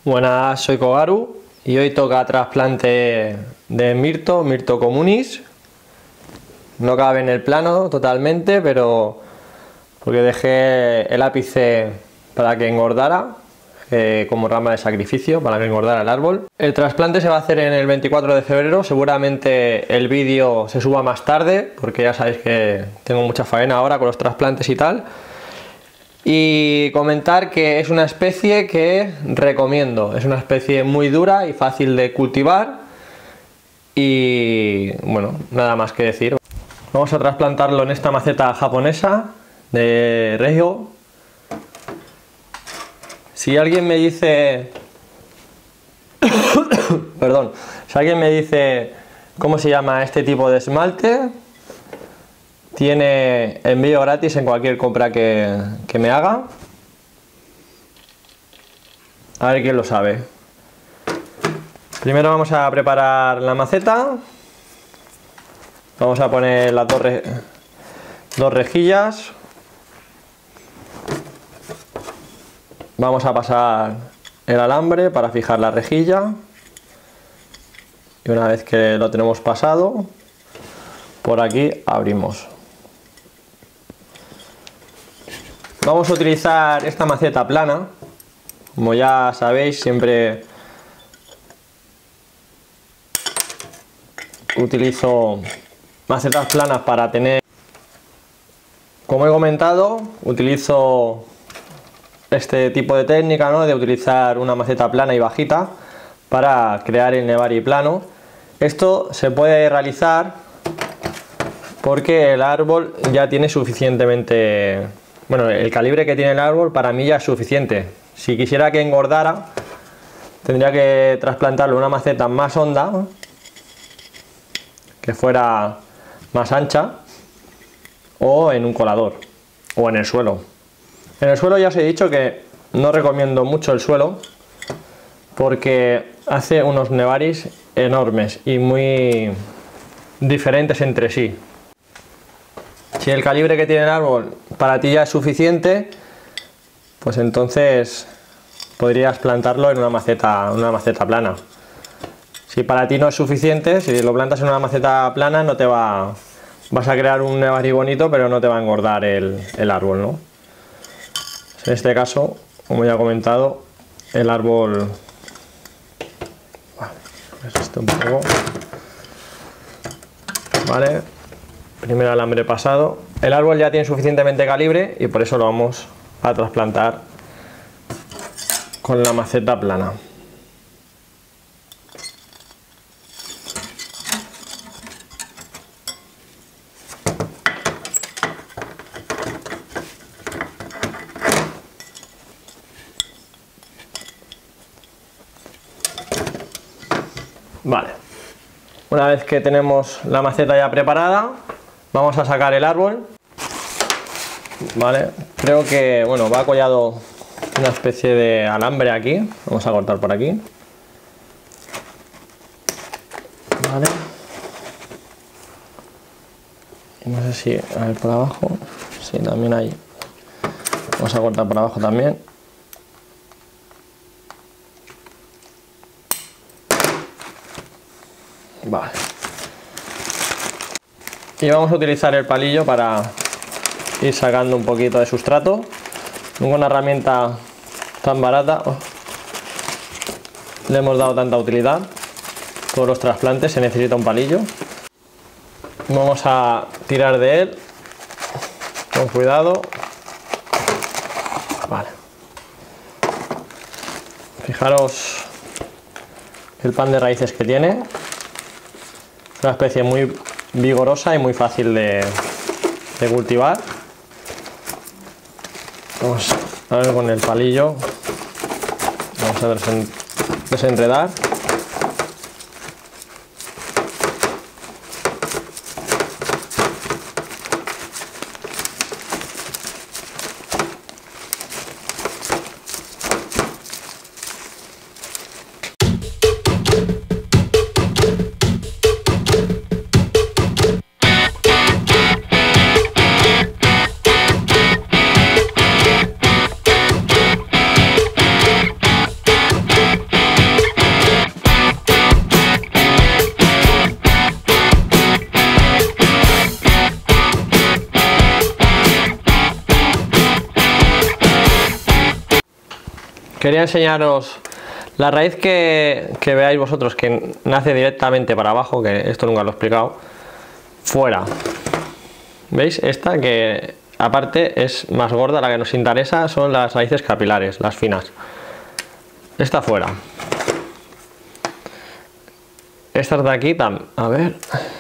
Buenas, soy Kogaru y hoy toca trasplante de Myrto communis. No cabe en el plano totalmente, pero porque dejé el ápice para que engordara, como rama de sacrificio, para que engordara el árbol. El trasplante se va a hacer en el 24 de febrero, seguramente el vídeo se suba más tarde, porque ya sabéis que tengo mucha faena ahora con los trasplantes y tal. Y comentar que es una especie que recomiendo, es una especie muy dura y fácil de cultivar y bueno, nada más que decir. Vamos a trasplantarlo en esta maceta japonesa de Regio. Si alguien me dice perdón, si alguien me dice cómo se llama este tipo de esmalte, tiene envío gratis en cualquier compra que me haga. A ver quién lo sabe. Primero vamos a preparar la maceta. Vamos a poner las dos rejillas. Vamos a pasar el alambre para fijar la rejilla. Y una vez que lo tenemos pasado, por aquí abrimos. Vamos a utilizar esta maceta plana. Como ya sabéis, siempre utilizo macetas planas para tener... Como he comentado, utilizo este tipo de técnica, ¿no?, de utilizar una maceta plana y bajita para crear el nebari plano. Esto se puede realizar porque el árbol ya tiene suficientemente... Bueno, el calibre que tiene el árbol para mí ya es suficiente. Si quisiera que engordara, tendría que trasplantarlo en una maceta más honda, que fuera más ancha, o en un colador, o en el suelo. En el suelo ya os he dicho que no recomiendo mucho el suelo, porque hace unos nevaris enormes y muy diferentes entre sí. Si el calibre que tiene el árbol para ti ya es suficiente, pues entonces podrías plantarlo en una maceta plana. Si para ti no es suficiente, si lo plantas en una maceta plana, no te vas a crear un nebari bonito, pero no te va a engordar el árbol, ¿no? En este caso, como ya he comentado, el árbol... Vale, esto un poco... Vale. Primer alambre pasado. El árbol ya tiene suficientemente calibre y por eso lo vamos a trasplantar con la maceta plana. Vale. Una vez que tenemos la maceta ya preparada, vamos a sacar el árbol. Vale, creo que, bueno, va collado una especie de alambre aquí. Vamos a cortar por aquí. Vale. Y no sé si, a ver, por abajo. Sí, también hay. Vamos a cortar por abajo también. Vale. Y vamos a utilizar el palillo para ir sacando un poquito de sustrato. Con una herramienta tan barata le hemos dado tanta utilidad. Todos los trasplantes se necesita un palillo. Vamos a tirar de él con cuidado. Vale. Fijaros el pan de raíces que tiene. Una especie muy vigorosa y muy fácil de cultivar. Vamos a ver con el palillo. Vamos a desenredar. quería enseñaros la raíz que veáis vosotros que nace directamente para abajo, que esto nunca lo he explicado, fuera. ¿Veis? Esta que aparte es más gorda, la que nos interesa son las raíces capilares, las finas. Esta fuera. Estas de aquí también. A ver.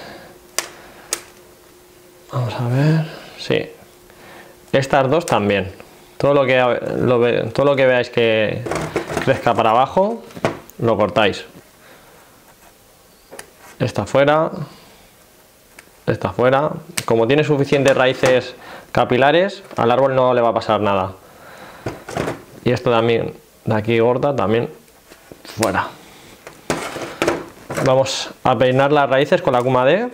Vamos a ver. Sí. Estas dos también. Todo lo que veáis que crezca para abajo, lo cortáis. Esta fuera. Esta fuera. Como tiene suficientes raíces capilares, al árbol no le va a pasar nada. Y esto también, de aquí gorda, también fuera. Vamos a peinar las raíces con la Kuma D.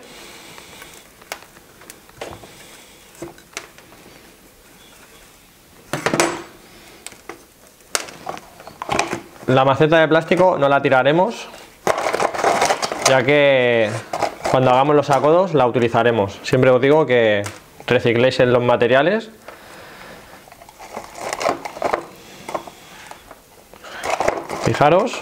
La maceta de plástico no la tiraremos, ya que cuando hagamos los acodos la utilizaremos. Siempre os digo que recicléis en los materiales. Fijaros.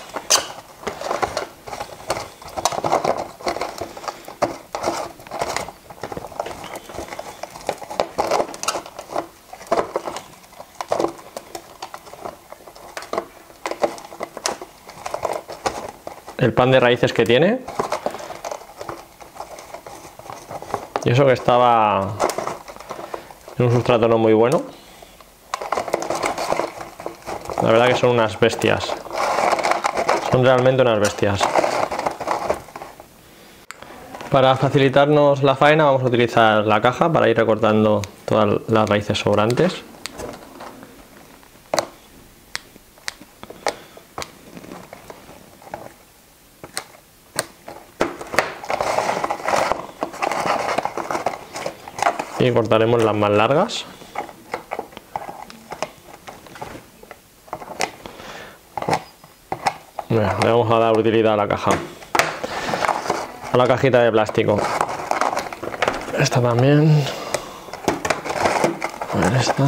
El pan de raíces que tiene. Y eso que estaba en un sustrato no muy bueno. La verdad que son unas bestias. Son realmente unas bestias. Para facilitarnos la faena vamos a utilizar la caja para ir recortando todas las raíces sobrantes. Y cortaremos las más largas. Mira, le vamos a dar utilidad a la caja, a la cajita de plástico. Esta también. A ver, esta.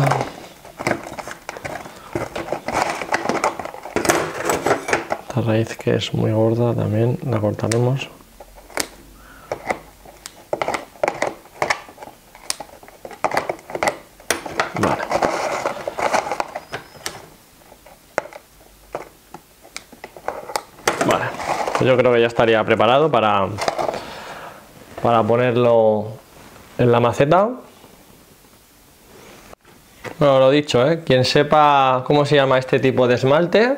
Esta raíz que es muy gorda también la cortaremos. Vale. Vale, pues yo creo que ya estaría preparado para ponerlo en la maceta. Bueno, lo dicho, quien sepa cómo se llama este tipo de esmalte,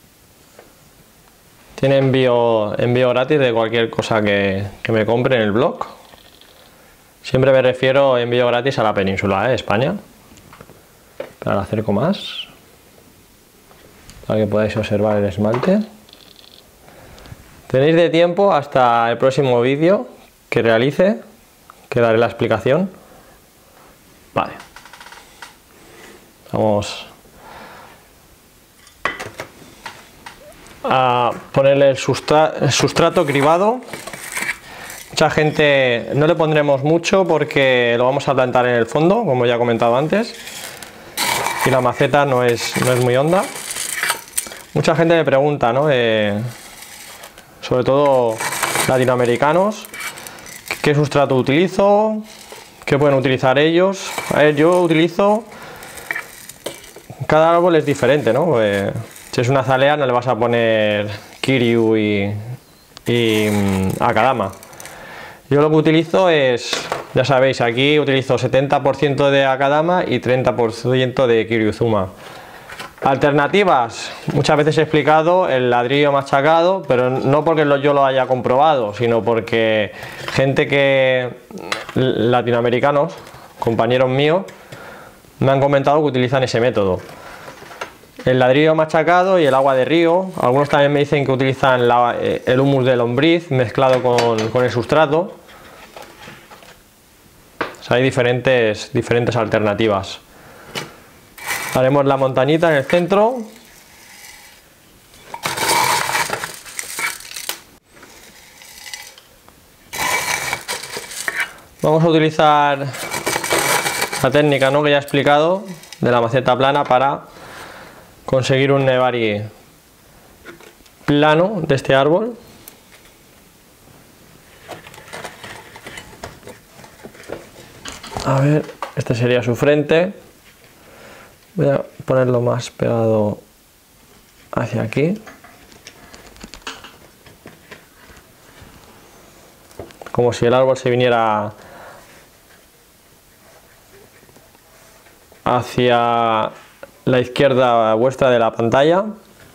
tiene envío gratis de cualquier cosa que me compre en el blog. Siempre me refiero envío gratis a la península, España. Ahora lo acerco más para que podáis observar el esmalte. Tenéis de tiempo hasta el próximo vídeo que realice, que daré la explicación. Vale. Vamos a ponerle el sustrato cribado. Mucha gente no le pondremos mucho porque lo vamos a plantar en el fondo, como ya he comentado antes. Y la maceta no es muy honda. Mucha gente me pregunta, ¿no? Sobre todo latinoamericanos, ¿qué sustrato utilizo? ¿Qué pueden utilizar ellos? A ver, yo utilizo... Cada árbol es diferente, ¿no? Si es una azalea no le vas a poner Kiryu y Akadama. Yo lo que utilizo es... Ya sabéis, aquí utilizo 70% de Akadama y 30% de Kiryuzuma. Alternativas, muchas veces he explicado el ladrillo machacado, pero no porque yo lo haya comprobado, sino porque latinoamericanos, compañeros míos, me han comentado que utilizan ese método. El ladrillo machacado y el agua de río. Algunos también me dicen que utilizan el humus de lombriz mezclado con el sustrato. O sea, hay diferentes alternativas. Haremos la montañita en el centro. Vamos a utilizar la técnica, ¿no?, que ya he explicado de la maceta plana para conseguir un nebari plano de este árbol. A ver, este sería su frente. Voy a ponerlo más pegado hacia aquí. Como si el árbol se viniera hacia la izquierda vuestra de la pantalla.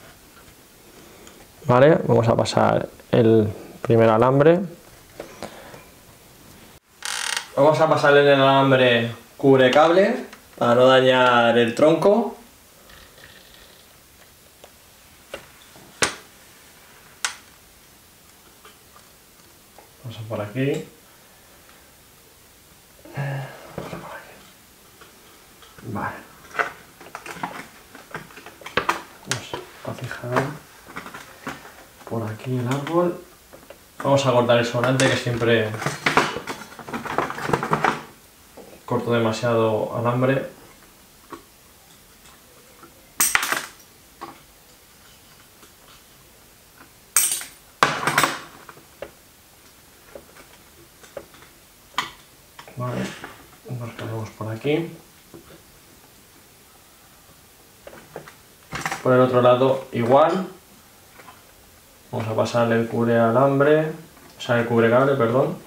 Vale, vamos a pasar el primer alambre. Vamos a pasarle el alambre cubre cable para no dañar el tronco. Vamos por aquí. Vale. Vamos a fijar por aquí el árbol. Vamos a cortar el sobrante, que siempre corto demasiado alambre. Vale, nos ponemos por aquí. Por el otro lado igual. Vamos a pasarle el cubre alambre, o sea, el cubre cable, perdón.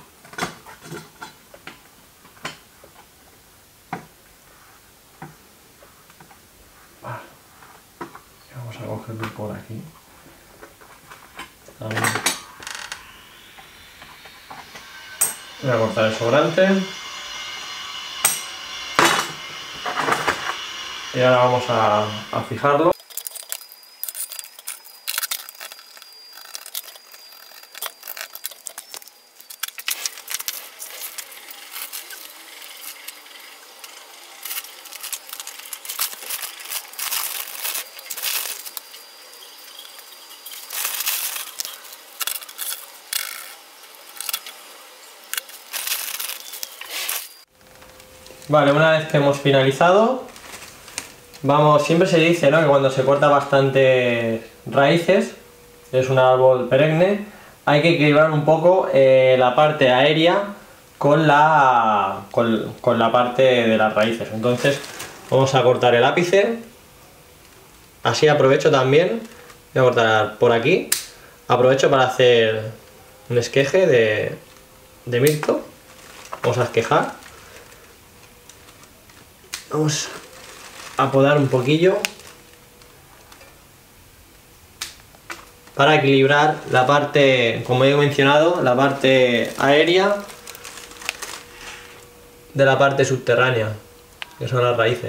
Vale. Y vamos a cogerlo por aquí. También. Voy a cortar el sobrante. Y ahora vamos a fijarlo. Vale, una vez que hemos finalizado, vamos, siempre se dice, ¿no?, que cuando se corta bastante raíces, es un árbol perenne, hay que equilibrar un poco la parte aérea con la parte de las raíces. Entonces vamos a cortar el ápice, así aprovecho también, voy a cortar por aquí, aprovecho para hacer un esqueje de mirto. Vamos a esquejar. Vamos a podar un poquillo para equilibrar la parte, como he mencionado, la parte aérea de la parte subterránea, que son las raíces.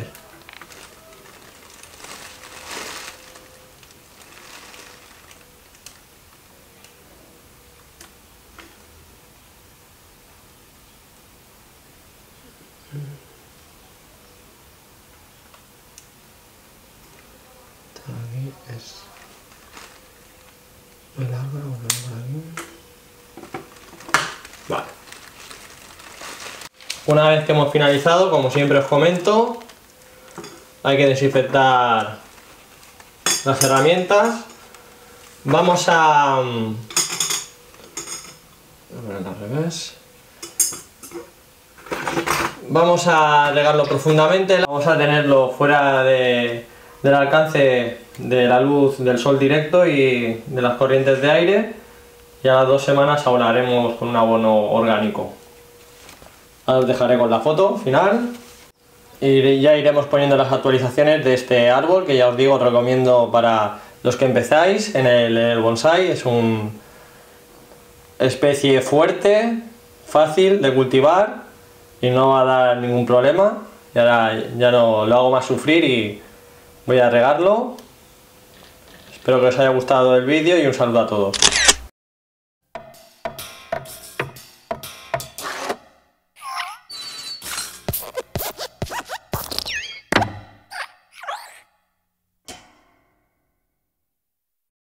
Aquí es el árbol, vamos a ver aquí. Vale. Una vez que hemos finalizado, como siempre os comento, hay que desinfectar las herramientas. Vamos a ponerlo al revés. Vamos a regarlo profundamente. Vamos a tenerlo fuera del alcance de la luz del sol directo y de las corrientes de aire, y a las 2 semanas abonaremos con un abono orgánico. Ahora os dejaré con la foto final y ya iremos poniendo las actualizaciones de este árbol, que ya os digo, os recomiendo para los que empezáis en el bonsái. Es una especie fuerte, fácil de cultivar y no va a dar ningún problema. Y ahora ya no lo hago más sufrir y voy a regarlo. Espero que os haya gustado el vídeo y un saludo a todos.